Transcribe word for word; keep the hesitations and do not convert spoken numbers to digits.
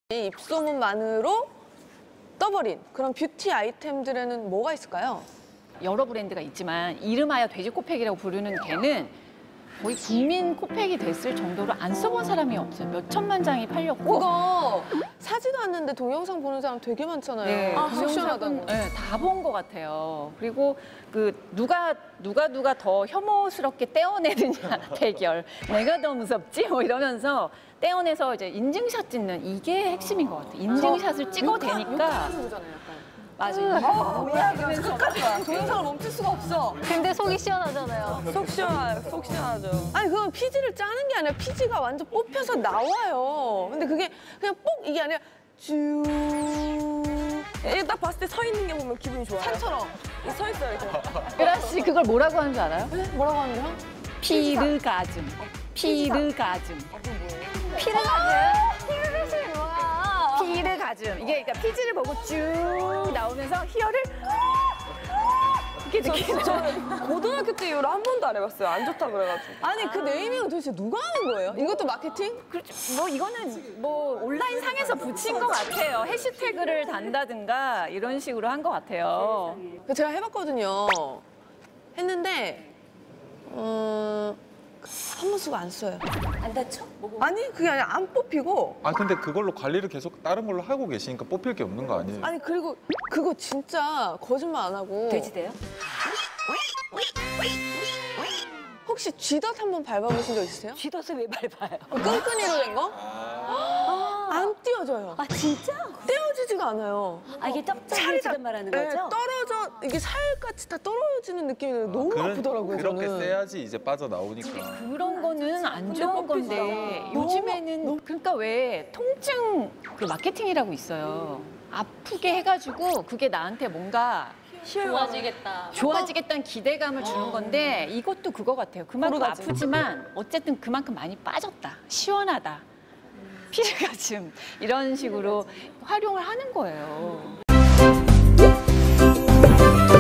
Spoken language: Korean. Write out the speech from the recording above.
입소문만으로 떠버린 그런 뷰티 아이템들에는 뭐가 있을까요? 여러 브랜드가 있지만 이름하여 돼지 코팩이라고 부르는 걔는 거의 국민 코팩이 됐을 정도로 안 써본 사람이 없어요. 몇 천만 장이 팔렸고. 그거 사지도 않는데 동영상 보는 사람 되게 많잖아요. 네, 아, 동영상은 네, 다 본 것 같아요. 그리고 그 누가 누가 누가 더 혐오스럽게 떼어내느냐 대결. 내가 더 무섭지? 뭐 이러면서 떼어내서 이제 인증샷 찍는 이게 핵심인 것 같아요. 인증샷을 찍어대니까. 맞아. 아, 뭐야, 끝까지 가. 동영상을 멈출 수가 없어. 근데 속이 시원하잖아요. 속 시원해요. 속 시원하죠. 아니, 그건 피지를 짜는 게 아니라 피지가 완전 뽑혀서 나와요. 근데 그게 그냥 뽁 이게 아니라 쭉. 이게 딱 봤을 때 서 있는 게 보면 기분이 좋아요. 산처럼. 서 있어요, 이렇게. 유라 씨 그걸 뭐라고 하는 줄 알아요? 네? 뭐라고 하는데요? 피르가즘. 피르가즘. 피르가즘? 피르가즘이 뭐야? 피르가즘. 이게 그러니까 피지를 보고 쭉 나오면서 히어를 이렇게 느끼는. 저는 고등학교 때 이후로 한 번도 안 해봤어요. 안 좋다 그래가지고. 아니, 그 네이밍은 도대체 누가 하는 거예요? 이것도 마케팅? 그렇죠. 뭐 이거는 뭐 온라인 상에서 붙인 것 같아요. 해시태그를 단다든가 이런 식으로 한 것 같아요. 제가 해봤거든요. 했는데 음, 한 번 쓰고 안 써요. 안 다쳐? 아니, 그게 아니라 안 뽑히고. 아 근데 그걸로 관리를 계속 다른 걸로 하고 계시니까 뽑힐 게 없는 거 아니에요? 아니, 그리고 그거 진짜 거짓말 안 하고. 돼지돼요? 혹시 쥐덫 한번 밟아보신 적 있으세요? 쥐덫을 왜 밟아요? 끈끈이로 된 거? 아, 안 띄워져요. 아 진짜? 떼어지지가 않아요. 아 이게 떡살이 지금 말하는 네, 거죠? 떨어져, 이게 살같이 다 떨어지는 느낌이 너무 그런- 아프더라고요, 그렇게 저는. 세야지 이제 빠져나오니까. 그런 거는 안 좋은 건데 너무- 요즘에는 그러니까 왜 통증 그 마케팅이라고 있어요. 아프게 해가지고 그게 나한테 뭔가 좋아지겠다. 좋아지겠다는 기대감을 주는 건데 이것도 그거 같아요. 그만큼 고르가즘. 아프지만 어쨌든 그만큼 많이 빠졌다. 시원하다. 피르가즘 이런 식으로 활용을 하는 거예요.